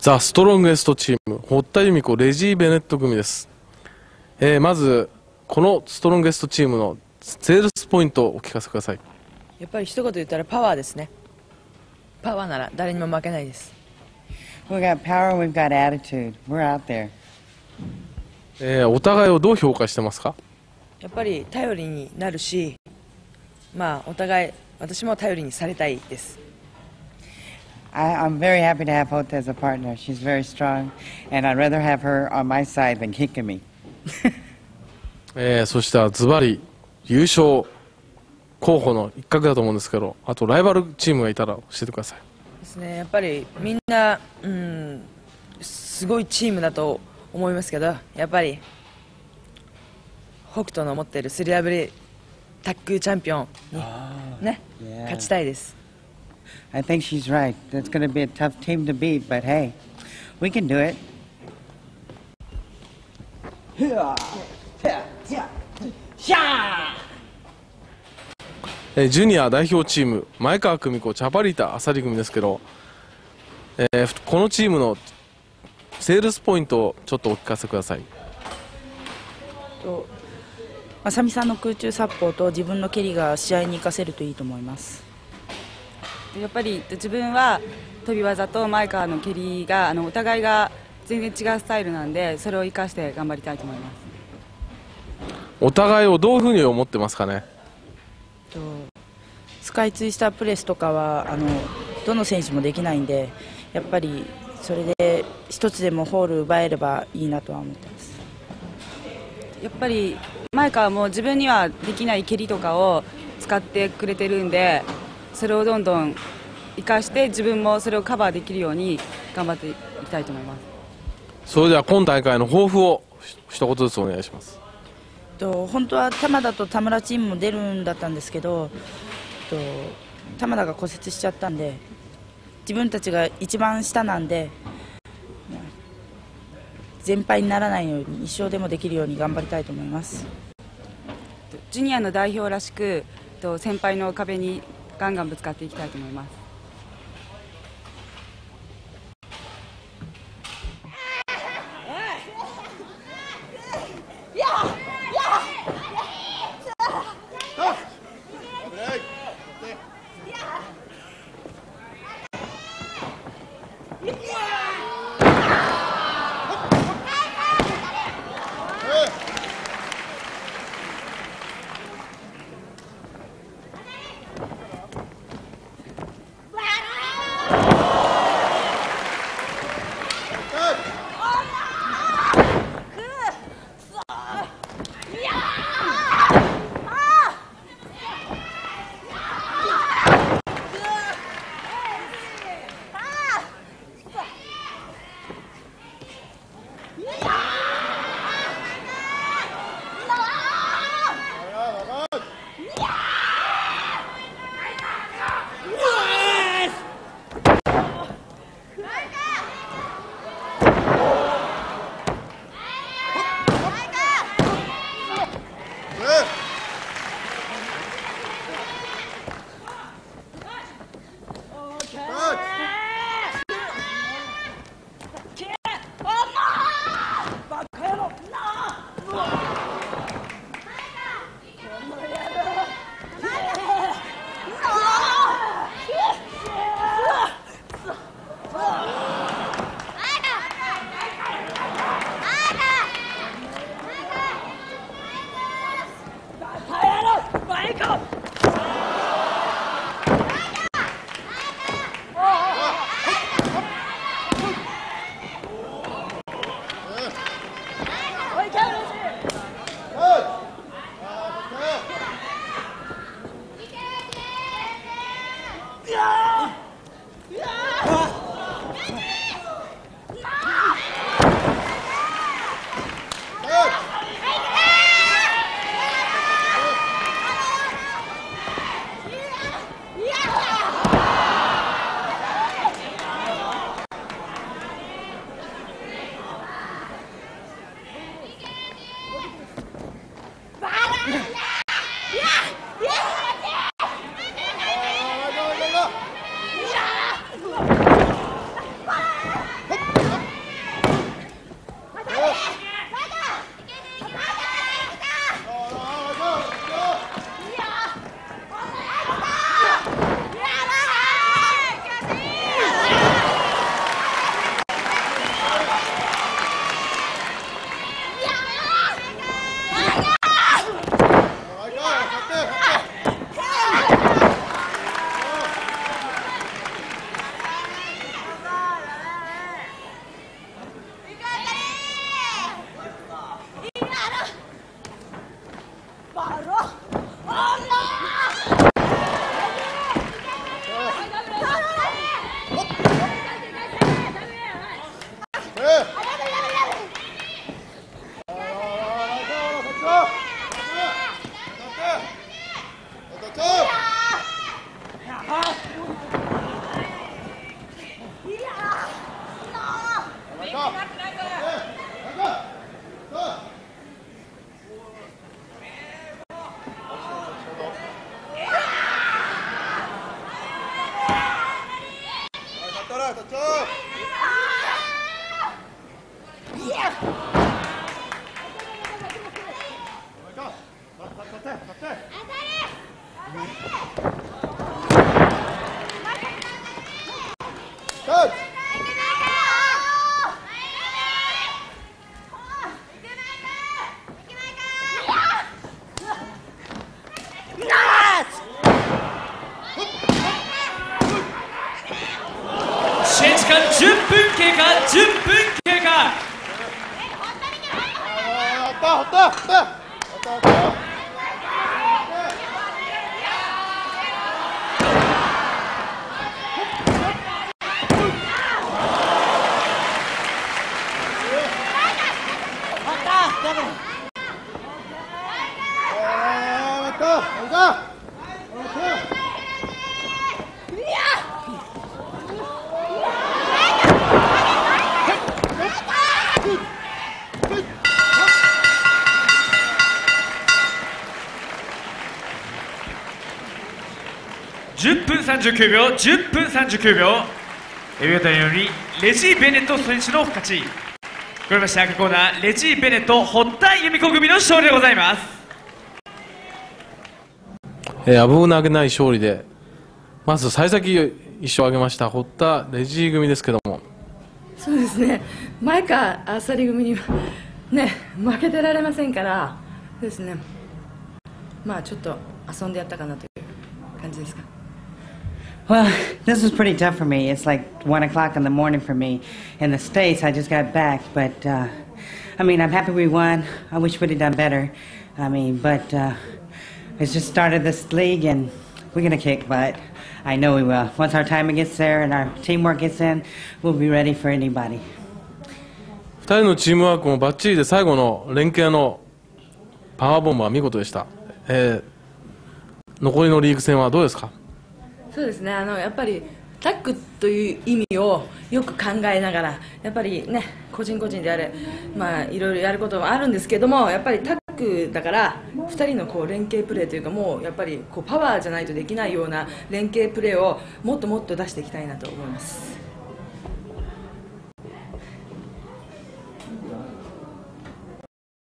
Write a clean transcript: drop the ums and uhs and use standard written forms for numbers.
ザ・ストロングエストチーム、堀田由美子、レジー・ベネット組です。まず、このストロングエストチームのセールスポイントをお聞かせください。 やっぱり一言で言ったらパワーですね。パワーなら誰にも負けないです。 We've got power, we've got attitude. We're out there. お互いをどう評価してますか？ やっぱり頼りになるし、お互い私も頼りにされたいです。 I'm very happy to have Hota as a partner. She's very strong, and I'd rather have her on my side than kicking me. そしてはズバリ優勝候補の一角だと思うんですけど、あとライバルチームがいたら教えてください。 ですね、やっぱりみんな、すごいチームだと思いますけど、やっぱり北斗の持っている 3W タッグチャンピオンにね、勝ちたいです。 I think she's right. That's going to be a tough team to beat, but hey, we can do it. ジュニア代表チーム、前川久美子、チャパリタ、アサリ組ですけど、このチームのセールスポイントをちょっとお聞かせください。 まさみさんの空中殺法と自分の蹴りが試合に生かせるといいと思います。 やっぱり自分は飛び技と前川の蹴りがお互いが全然違うスタイルなんで、それを生かして頑張りたいと思います。 お互いをどういうふうに思ってますかね？ スカイツイスタープレスとかはどの選手もできないんで、やっぱりそれで一つでもホール奪えればいいなとは思ってます。 やっぱり前川も自分にはできない蹴りとかを使ってくれてるんで、それをどんどん生かして自分もそれをカバーできるように頑張っていきたいと思います。 それでは今大会の抱負を一言ずつお願いします。 本当は玉田と田村チームも出るんだったんですけど、玉田が骨折しちゃったんで、自分たちが一番下なんで全敗にならないように一勝でもできるように頑張りたいと思います。 ジュニアの代表らしく先輩の壁にガンガンぶつかっていきたいと思います。 試合時間10分経過、10分経過。10分39秒、10分39秒。見事によりレジー・ベネット選手の勝ち。これまして赤コーナー、レジー・ベネット、堀田由美子組の勝利でございます。 危なげない勝利で、まず幸先1勝を挙げました堀田レジー組ですけども。 そうですね、前川あっさり組にはね負けてられませんからですね、まあちょっと遊んでやったかなという感じですか。 Well, this was pretty tough for me. It's like 1 o'clock in the morning for me. In the States, I just got back, but I mean, I'm happy we won. I wish we'd have done better. I mean, but it's just started this league, and we're going to kick butt. I know we will. Once our timing gets there and our teamwork gets in, we'll be ready for anybody. 2人のチームワークもバッチリで、最後の連携のパワーボムは見事でした。残りのリーグ戦はどうですか？ そうですね、やっぱりタッグという意味をよく考えながら、やっぱりね、個人個人であれ、まあいろいろやることもあるんですけども、やっぱりタッグだから2人のこう連携プレーというか、もうやっぱりこうパワーじゃないとできないような連携プレーをもっともっと出していきたいなと思います。